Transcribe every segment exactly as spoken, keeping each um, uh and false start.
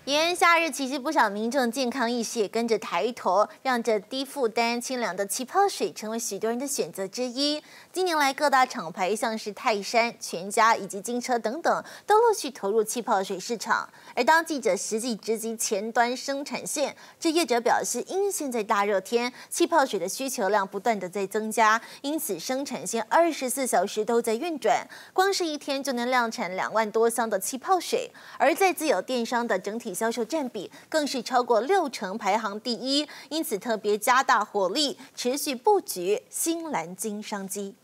炎夏日，其实不少民众健康意识也跟着抬头，让这低负担、清凉的气泡水成为许多人的选择之一。近年来，各大厂牌像是泰山、全家以及金车等等，都陆续投入气泡水市场。而当记者实际直击前端生产线，这业者表示，因为现在大热天，气泡水的需求量不断的在增加，因此生产线二十四小时都在运转，光是一天就能量产两万多箱的气泡水。而在自有电商的整体销售占比更是超过六成，排行第一，因此特别加大火力，持续布局新蓝鲸商机。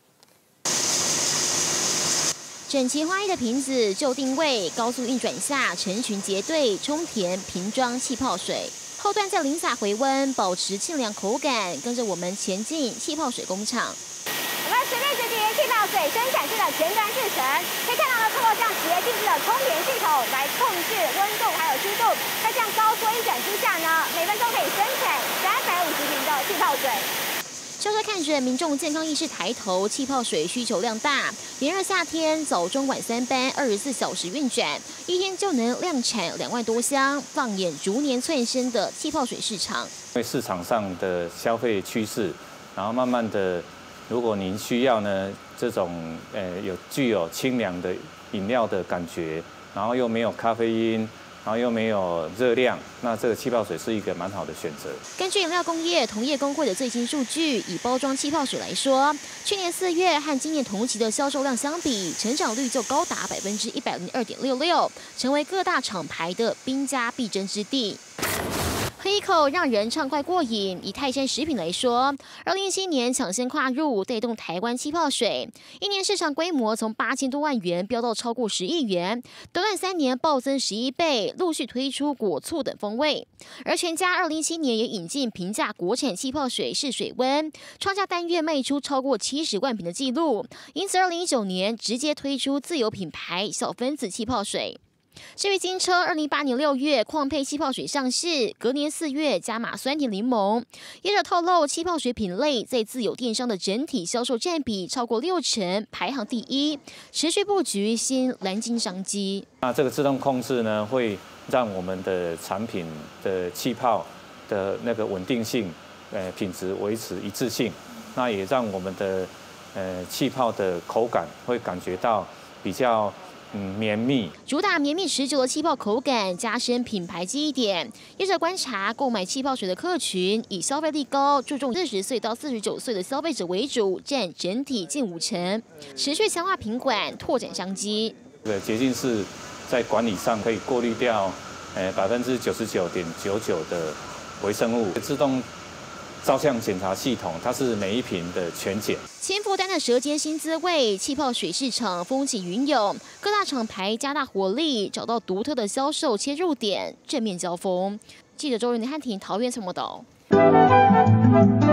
整齐划一的瓶子就定位，高速运转下成群结队充填瓶装气泡水，后段再淋洒回温，保持清凉口感。跟着我们前进气泡水工厂。 我们随便直接气泡水生产线的前端制程，可以看到呢，透过这样直接定制的充填系统来控制温度还有湿度，在这样高缩运转之下呢，每分钟可以生产三百五十瓶的气泡水。 销售看着民众健康意识抬头，气泡水需求量大，炎热夏天早中晚三班二十四小时运转，一天就能量产两万多箱，放眼逐年窜升的气泡水市场。 因为市场上的消费趋势，然后慢慢的，如果您需要呢这种呃有具有清凉的饮料的感觉，然后又没有咖啡因。然后又没有热量，那这个气泡水是一个蛮好的选择。 根据饮料工业同业工会的最新数据，以包装气泡水来说，去年四月和今年同期的销售量相比，成长率就高达百分之一百零二点六六，成为各大厂牌的兵家必争之地。喝一口让人畅快过瘾。以泰山食品来说，二零一七年抢先跨入，带动台湾气泡水，一年市场规模从八千多万元飙到超过十亿元，短短三年暴增十一倍，陆续推出果醋等风味。而全家二零一七年也引进平价国产气泡水试水温，创下单月卖出超过七十万瓶的纪录，因此二零一九年直接推出自有品牌小分子气泡水。至于金车，二零一八年六月矿配气泡水上市，隔年四月加码酸甜柠檬。业者透露，气泡水品类在自有电商的整体销售占比超过六成，排行第一，持续布局新蓝鲸商机。 那这个自动控制呢，会让我们的产品的气泡的那个稳定性，呃，品质维持一致性。那也让我们的呃气泡的口感会感觉到比较。嗯，绵密， 主打绵密持久的气泡口感，加深品牌记忆点。业者观察，购买气泡水的客群以消费力高、注重四十岁到四十九岁的消费者为主，占整体近五成。持续强化品管，拓展商机。 对，洁净室在管理上可以过滤掉，呃，百分之九十九点九九的微生物，自动。照相检查系统，它是每一瓶的全检。 千负担的舌尖新滋味，气泡水市场风起云涌，各大厂牌加大火力，找到独特的销售切入点，正面交锋。记者周仁的汉庭桃园采访报道。